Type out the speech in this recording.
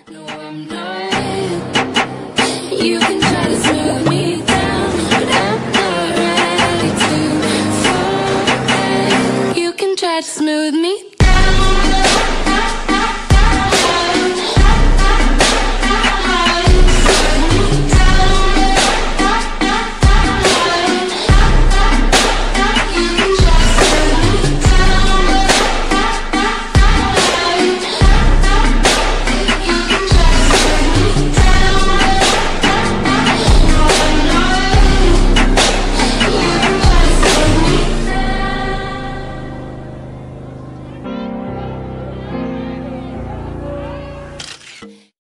No, I'm not. You can try to smooth me